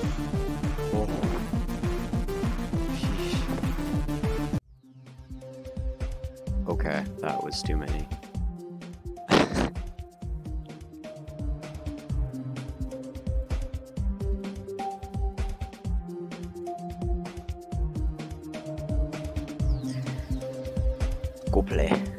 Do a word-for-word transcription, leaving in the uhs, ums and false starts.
Oh. Sheesh. Okay, that was too many. Go play.